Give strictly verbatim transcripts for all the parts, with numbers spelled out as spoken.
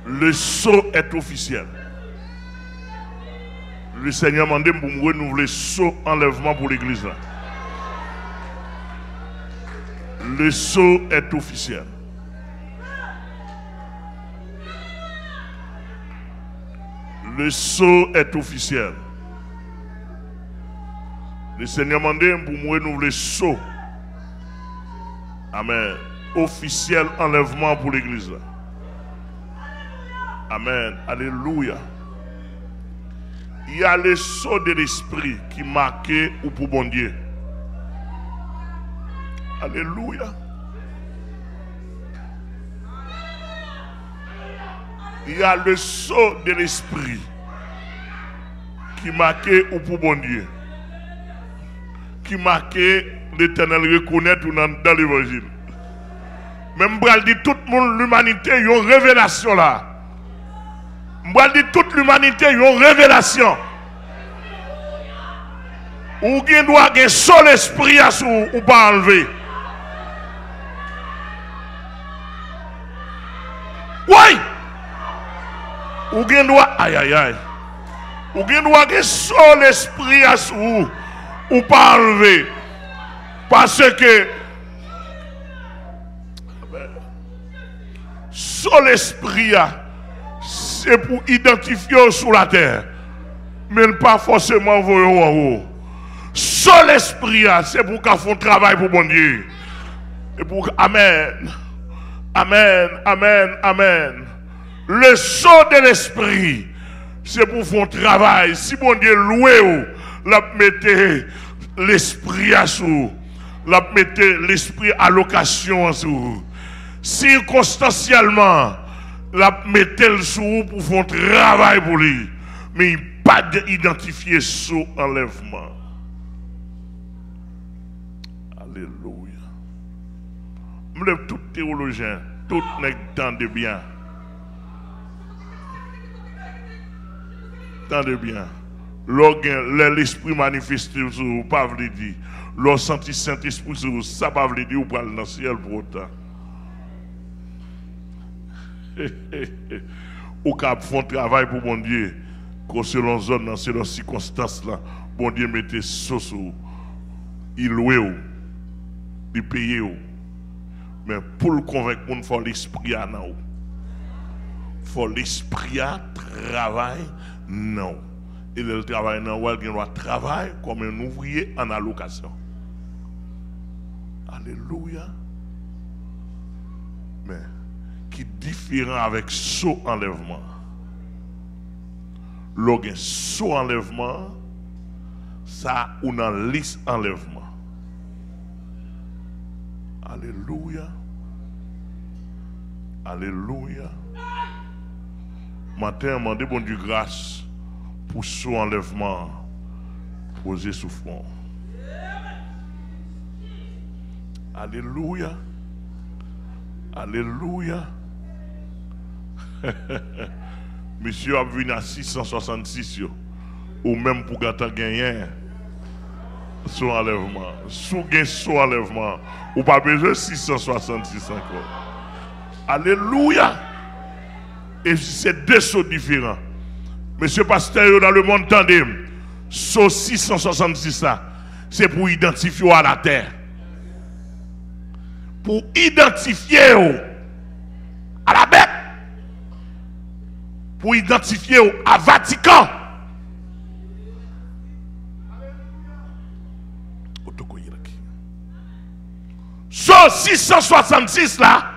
Le saut est officiel. Le Seigneur m'a demandé pour me renouveler le saut enlèvement pour l'église. Le saut est officiel. Le saut est officiel. Le Seigneur m'a demandé pour me renouveler le saut. Amen. Officiel enlèvement pour l'église. Amen. Alléluia. Il y a le saut de l'esprit qui marqué ou pour bon Dieu. Alléluia. Il y a le saut de l'esprit qui marqué ou pour bon Dieu. Qui marqué l'Éternel reconnaître dans l'évangile. Même je dis toute l'humanité, il y a une révélation là. Je dis toute l'humanité, il y a une révélation. Ou bien doit avoir seul esprit à ou pas enlever. Oui. Ou bien doit aïe aïe aïe. Ou bien doit avoir seul esprit à ou ou pas enlever. Parce que seul esprit c'est pour identifier sur la terre, mais pas forcément voir en haut. Seul esprit, c'est pour qu'on fasse un travail pour bon Dieu. Et pour Amen. Amen. Amen. Amen. Le saut de l'esprit, c'est pour faire un travail. Si bon Dieu loué, la mettez l'esprit à sous, la mettez l'esprit à location à sous. Circonstanciellement, la mettez le sous pour faire un travail pour lui. Mais il n'y a pas d'identifier sous enlèvement. Alléluia. Je lève tout théologien, tout n'est temps de bien. Tant de bien. L'esprit manifesté sur vous, pas vous dire. L'on senti Saint-Esprit sur vous, ça pas vous dire, ou pas dans le ciel pour autant. Ou cap font travail pour bon Dieu, que selon zone, selon circonstances là, bon Dieu mettez sauce ou il loue, il paye ou. Mais pour le convaincre, il faut l'esprit à nous. Il faut l'esprit à travail non. Et le travail non, il doit travailler comme un ouvrier en allocation. Alléluia. Mais qui est différent avec saut enlèvement. Lorsqu'un saut enlèvement, ça ou dans liste enlèvement. Alléluia. Alléluia. Matin, on demande bon Dieu grâce pour saut enlèvement posé sous front. Alléluia. Alléluia. Monsieur a venu à six cent soixante-six ou même pour gagner son enlèvement. Sous gain son enlèvement, ou pas besoin de six cent soixante-six encore. Alléluia. Et c'est deux sauts différents. Monsieur Pasteur, dans le monde tandem, saut six cent soixante-six, c'est pour identifier à la terre. Pour identifier à la bête. Pour identifier à Vatican. Saut six cent soixante-six là,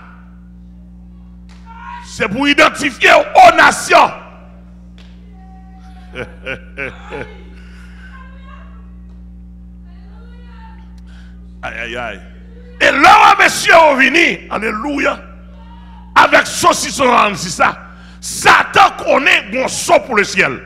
c'est pour identifier aux nations. Aïe aïe aïe. Et là, monsieur est venu, alléluia, avec ce six cent soixante-six ça, Satan connaît bon saut pour le ciel.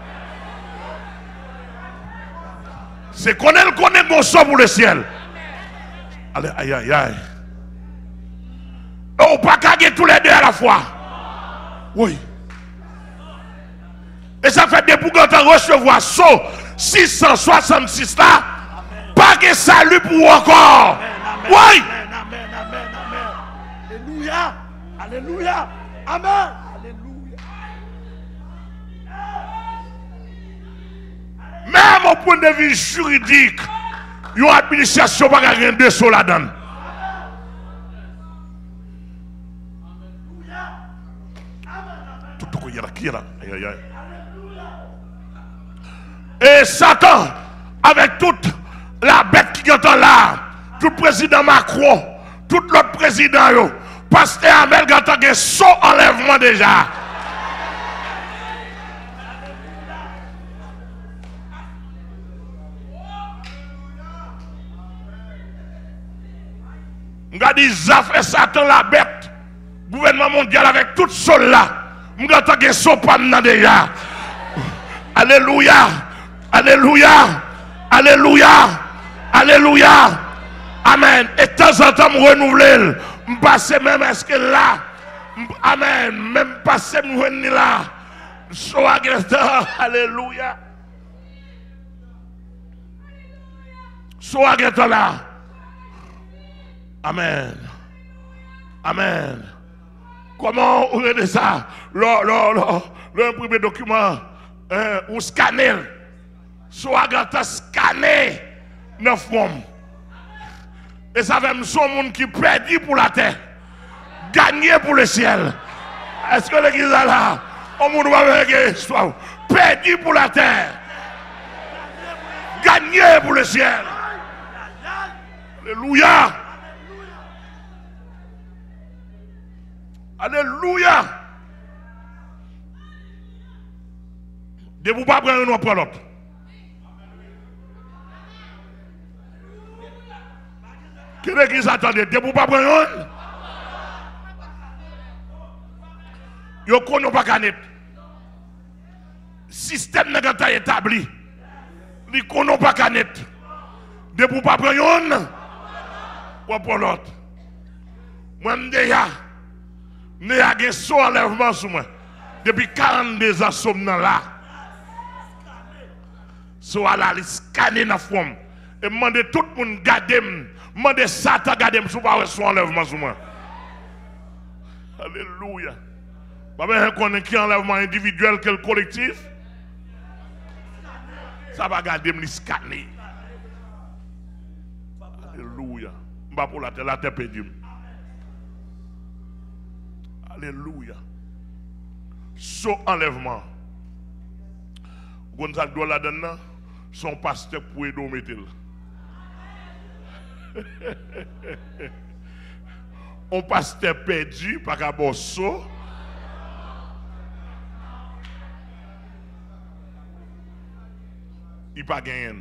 C'est qu'on elle connaît bon saut pour le ciel. Allez, aïe aïe aïe. On ne peut pas gagner tous les deux à la fois. Oui. Et ça fait des pour qu'on recevoir saut six cent soixante-six là. Pas de salut pour encore. Amen, oui. Amen, amen, amen, amen. Alléluia. Alléluia. Amen. Alléluia. au point de vue juridique, une administration va gagner deux sous la donne. Tout le monde qui est là. Et Satan, avec toute la bête qui est là, tout le président Macron, tout l'autre président, pasteur Amel Gata a son enlèvement déjà. M'ga dit ça fait Satan la bête. Gouvernement mondial avec tout sol là. M'ga ta gen son pas nan déjà. Alléluia. Alléluia. Alléluia. Alléluia. Amen. Et de temps en temps me renouveler. M'passe même est-ce que là. Amen. Même passer me là. So agresseur. Alléluia. So agresseur là. Amen. Amen. Comment on regarde ça? Le, le, le, le premier document, hein, ou scanner. Soit gata scanner neuf hommes. Et ça fait son monde qui perdu pour la terre. Gagné pour le ciel. Est-ce que l'église est là? On monde va faire histoire. Perdu pour la terre. Gagné pour le ciel. Alléluia. Alléluia. De vous pas prendre un pour l'autre. Que l'église attendait, de vous pas prendre un. Yo kono pas canet. Système n'est pas établi. Li kono pas canet. De vous pas prendre un. Ou pour l'autre. Moi déjà. Ne a gen son enlèvement sur moi. Depuis quarante-deux ans, somme là. So à la scanner dans la forme. Et demande tout le monde garder. Demande Satan garder sur pas son enlèvement sur moi. Alléluia. Pas bien qu'on ait qui enlèvement individuel que le collectif. Ça va garder me scanner. Alléluia. M'pa pour la terre, la terre perdue. Alléluia. Son enlèvement. Gonzalo doit la donner, son pasteur pour aider mettre. On pasteur perdu par rapport so. Il pas gagné.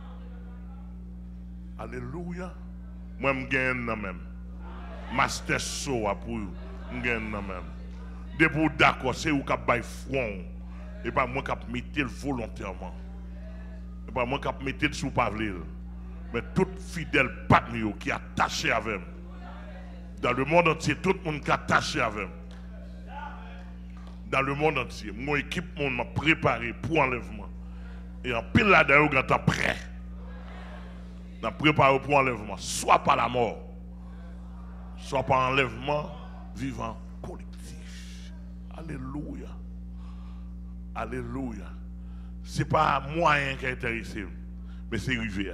Alléluia. Moi je gagne même. Master so pour m'gagne même. De vous d'accord, c'est vous qui avez front. Et pas moi qui mettez volontairement. Et pas moi qui mettez sous pavlil. Mais tout fidèle patrio qui est attaché avec moi. Dans le monde entier, tout le monde qui est attaché avec moi. Dans le monde entier, mon équipe m'a préparé pour l'enlèvement. Et en pile là-dedans, vous êtes prêt. Nous préparé pour l'enlèvement. Soit par la mort, soit par enlèvement vivant collectif. Alléluia. Alléluia. Ce n'est pas moyen qui est intéressé, mais c'est rivière.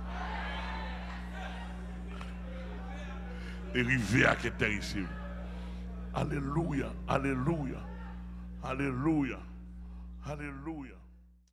Et rivière qui est intéressé. Alléluia. Alléluia. Alléluia. Alléluia.